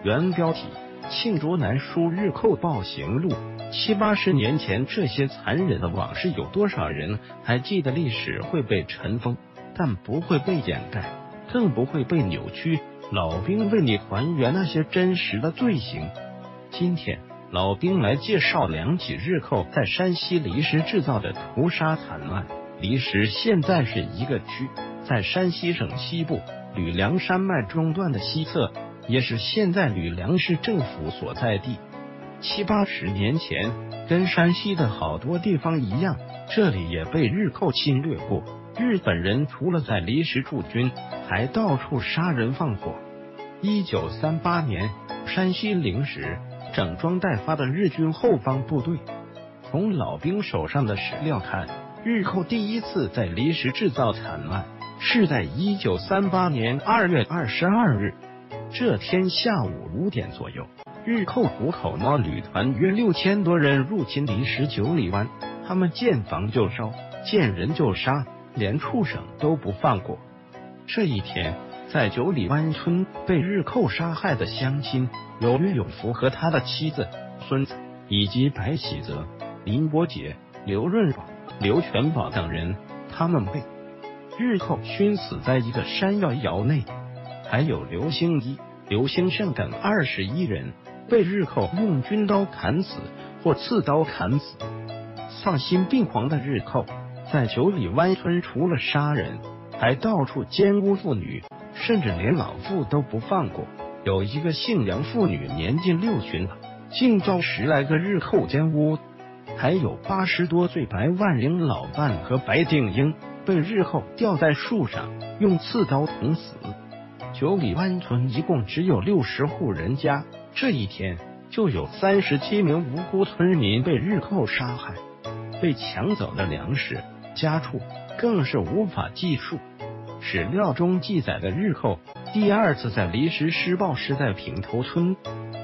原标题：罄竹难书日寇暴行录。70-80年前这些残忍的往事，有多少人还记得？历史会被尘封，但不会被掩盖，更不会被扭曲。老兵为你还原那些真实的罪行。今天，老兵来介绍2起日寇在山西离石制造的屠杀惨案。离石现在是一个区，在山西省西部吕梁山脉中段的西侧，也是现在吕梁市政府所在地。70-80年前，跟山西的好多地方一样，这里也被日寇侵略过。日本人除了在离石驻军，还到处杀人放火。1938年，山西灵石整装待发的日军后方部队。从老兵手上的史料看，日寇第一次在离石制造惨案是在1938年2月22日。这天下午5点左右，日寇虎口猫旅团约6000多人入侵离石九里湾，他们见房就烧，见人就杀，连畜生都不放过。这一天，在九里湾村被日寇杀害的乡亲有岳永福和他的妻子、孙子，以及白喜泽、林伯杰、刘润宝、刘全宝等人，他们被日寇熏死在一个山窑窑内。还有刘兴一、刘兴盛等21人被日寇用军刀砍死或刺刀砍死。丧心病狂的日寇在九里湾村除了杀人，还到处奸污妇女，甚至连老妇都不放过。有一个姓杨妇女年近60了，竟遭10来个日寇奸污。还有80多岁白万龄老伴和白定英被日寇吊在树上，用刺刀捅死。九里湾村一共只有60户人家，这一天就有37名无辜村民被日寇杀害，被抢走的粮食、家畜更是无法计数。史料中记载的日寇第2次在离石施暴是在平头村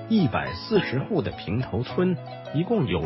，140户的平头村一共有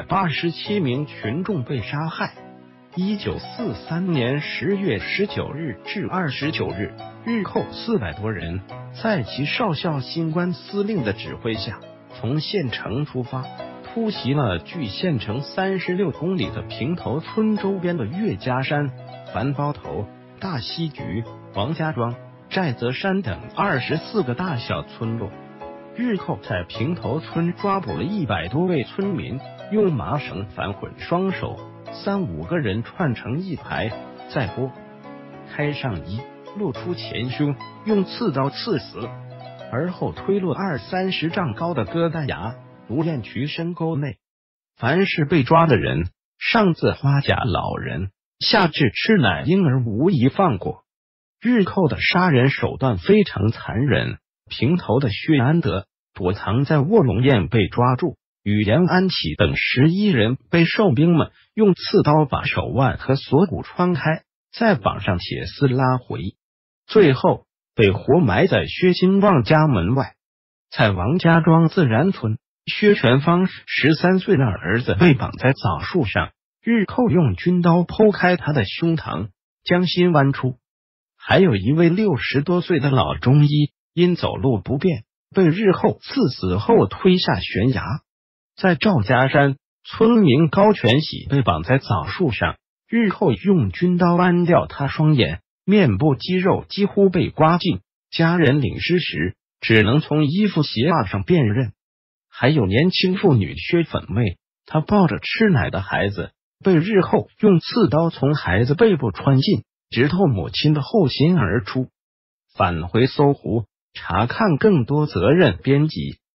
187名群众被杀害。1943年10月19日至29日，日寇400多人在其少校新官司令的指挥下，从县城出发，突袭了距县城36公里的平头村周边的岳家山、樊包头、大溪局、王家庄、寨泽山等24个大小村落。日寇在平头村抓捕了100多位村民，用麻绳反捆双手，3-5个人串成一排，再剥开上衣，露出前胸，用刺刀刺死，而后推落20-30丈高的疙瘩崖、独雁渠深沟内。凡是被抓的人，上自花甲老人，下至吃奶婴儿，无一放过。日寇的杀人手段非常残忍。平头的薛安德躲藏在卧龙堰被抓住，与杨安启等11人被哨兵们用刺刀把手腕和锁骨穿开，再绑上铁丝拉回，最后被活埋在薛金旺家门外。在王家庄自然村，薛全芳13岁的儿子被绑在枣树上，日寇用军刀剖开他的胸膛，将心剜出。还有一位60多岁的老中医，因走路不便，被日寇刺死后推下悬崖。在赵家山，村民高全喜被绑在枣树上，日寇用军刀剜掉他双眼，面部肌肉几乎被刮尽，家人领尸时只能从衣服鞋袜上辨认。还有年轻妇女薛粉妹，她抱着吃奶的孩子，被日寇用刺刀从孩子背部穿进，直透母亲的后心而出。返回搜狐查看更多责任编辑。